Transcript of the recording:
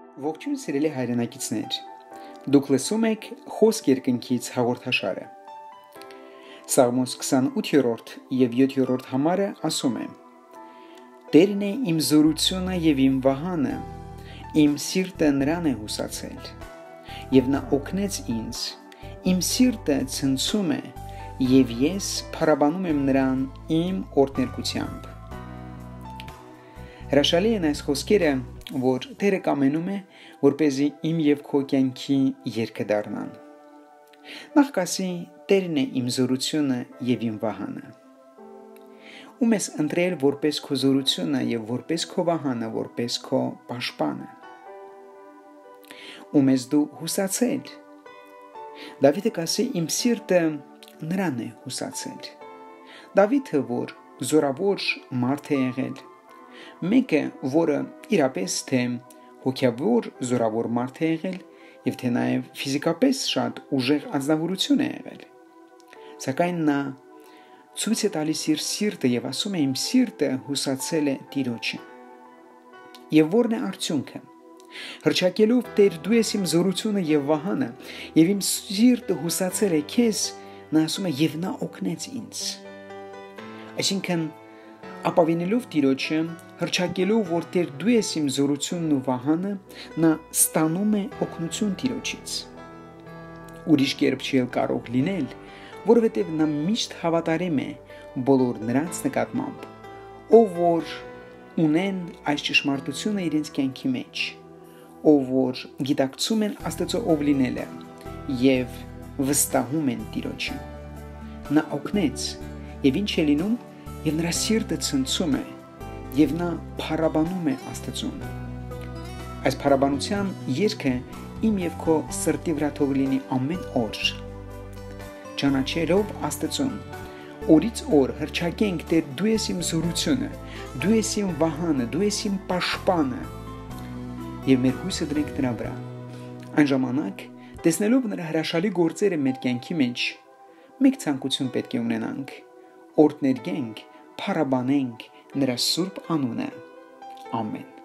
Ողջույն սիրելի հայրենակիցներ, դուք լսում եք Խոսք երկնքից հաղորդաշարը։ Սաղմոս 28-րդ և 7-րդ համարը ասում է. Տերն է իմ զորությունը և իմ վահանը, իմ սիրտը նրան է հուսացել, և նա օգնեց ինձ, իմ սիրտը ցնցում է, և ես փառաբանում եմ նրան իմ օրհներգությամբ։ Հրաշալի են այս խոսքերը, որ Տերը կամենում է, որպեսզի իմ և քո կյանքի երգը դառնան։ Նախ կասի Տերն է իմ զորությունը և իմ վահանը։ Ում ես ընտրել որպես քո զորությունը և որպես քո վահանը, որպես քո պաշտպանը։ Ում ես դու հուսացել։ Դավիթը կասի իմ սիրտը նրան է հուսացել։ Դավիթը, որ զորավոր մարդ է եղել, մեկը, որը իրապես թե հոգևոր զորավոր մարդ է եղել և թե նաև ֆիզիկապես շատ ուժեղ անձնավորություն է եղել, սակայն նա ցույց է տալիս իր սիրտը և ասում է իմ սիրտը հուսացել է Տիրոջը։ Եվ ո՞րն է արդյունքը։ Հռչակելով Տեր դու ես իմ զորությունը և վահանը, և իմ սիրտը հուսացել է քեզ, նա ասում է և նա օգնեց ինձ։ Այսինքն ապավինելով Տիրոջը, հռչակելով, որ Տեր դու ես իմ զորությունն ու վահանը, նա ստանում է օգնություն Տիրոջից։ Ուրիշ կերպ չի կարող լինել, որովհետև նա միշտ հավատարիմ է բոլոր նրանց նկատմամբ, ով որ ունեն այս ճշմարտությունը իրենց կյանքի մեջ, ով որ գիտակցում են Աստծո ով լինելը և վստահում են Տիրոջը։ Նա օգնեց, և ինչ է լինում, և նրա սիրտը ցնցում է, և նա փառաբանում է Աստծուն։ Այս փառաբանության երգը իմ և քո սրտի վրա թող լինի ամեն օր։ Ճանաչելով Աստծուն, օրից օր հռչակենք Տեր դու ես իմ զորությունը, դու ես իմ վահանը, դու ես իմ պաշտպանը, և մեր հույսը դրենք նրա վրա։ Այն ժամանակ, տեսնելով նրա հրաշալի գործերը մեր կյանքի մեջ, մեկ ցանկություն պետք է ունենանք՝ օրհներգենք, փառաբանենք նրա սուրբ անունը։ Ամեն։